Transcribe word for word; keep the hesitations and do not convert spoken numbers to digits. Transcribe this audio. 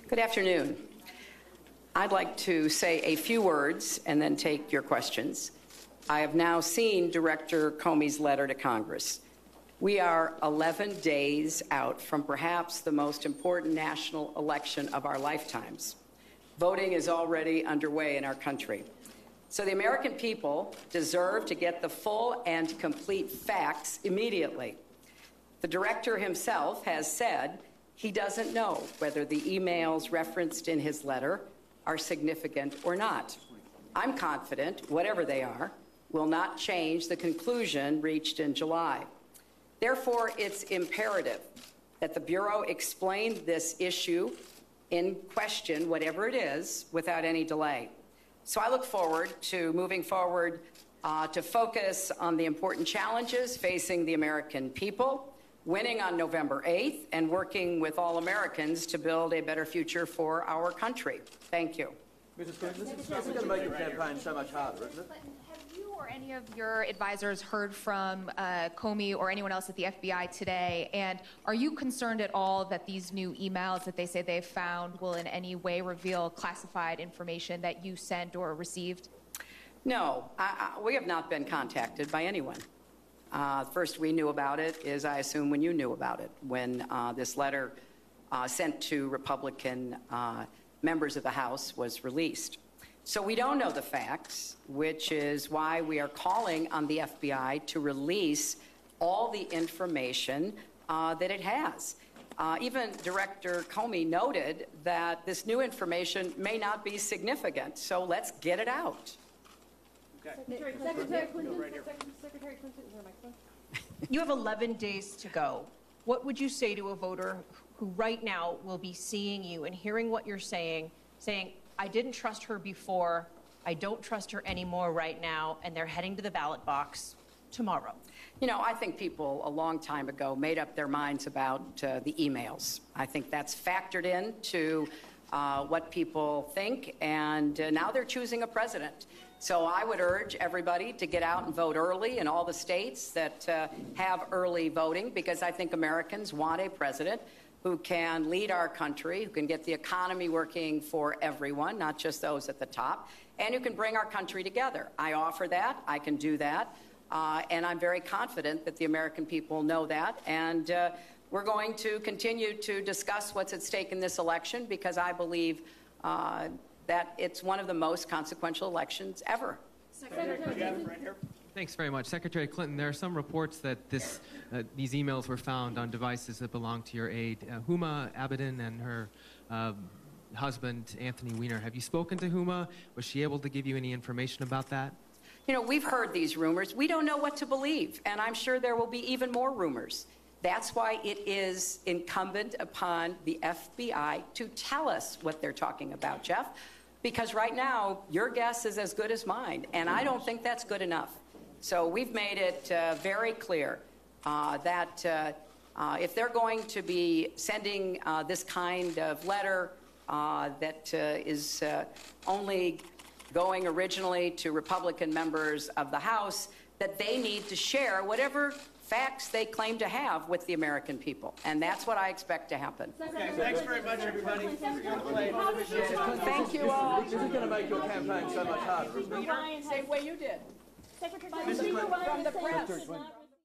Good afternoon. I'd like to say a few words and then take your questions. I have now seen Director Comey's letter to Congress. We are eleven days out from perhaps the most important national election of our lifetimes. Voting is already underway in our country. So the American people deserve to get the full and complete facts immediately. The director himself has said he doesn't know whether the emails referenced in his letter are significant or not. I'm confident, whatever they are, will not change the conclusion reached in July. Therefore, it's imperative that the Bureau explain this issue in question, whatever it is, without any delay. So I look forward to moving forward uh, to focus on the important challenges facing the American people, winning on November eighth, and working with all Americans to build a better future for our country. Thank you. Missus Clinton, this is, this is going to make your campaign so much harder, isn't it? Have you or any of your advisors heard from uh, Comey or anyone else at the F B I today? And are you concerned at all that these new emails that they say they've found will in any way reveal classified information that you sent or received? No, I, I, we have not been contacted by anyone. Uh, first we knew about it is, I assume, when you knew about it, when uh, this letter uh, sent to Republican uh, members of the House was released. So we don't know the facts, which is why we are calling on the F B I to release all the information uh, that it has. Uh, even Director Comey noted that this new information may not be significant, so let's get it out. Okay. Secretary Clinton, Secretary Clinton, right Secretary Clinton, is there a microphone? You have eleven days to go. What would you say to a voter who right now will be seeing you and hearing what you're saying, saying, I didn't trust her before, I don't trust her anymore right now, and they're heading to the ballot box tomorrow? You know, I think people a long time ago made up their minds about uh, the emails. I think that's factored into uh, what people think, and uh, now they're choosing a president. So I would urge everybody to get out and vote early in all the states that uh, have early voting, because I think Americans want a president who can lead our country, who can get the economy working for everyone, not just those at the top, and who can bring our country together. I offer that. I can do that. Uh, and I'm very confident that the American people know that. And uh, we're going to continue to discuss what's at stake in this election, because I believe uh, that it's one of the most consequential elections ever. Secretary Clinton. Right here. Thanks very much. Secretary Clinton, there are some reports that this, uh, these emails were found on devices that belong to your aide, uh, Huma Abedin, and her uh, husband, Anthony Weiner. Have you spoken to Huma? Was she able to give you any information about that? You know, we've heard these rumors. We don't know what to believe, and I'm sure there will be even more rumors. That's why it is incumbent upon the F B I to tell us what they're talking about, Jeff, because right now, your guess is as good as mine, and I don't think that's good enough. So we've made it uh, very clear uh, that uh, uh, if they're going to be sending uh, this kind of letter uh, that uh, is uh, only going originally to Republican members of the House, that they need to share whatever facts they claim to have with the American people. And that's what I expect to happen. Okay, thanks very much, everybody. Thank you all. This is going to make your campaign so much harder, isn't it? Same way you did. Secretary Missus Clinton. From the press.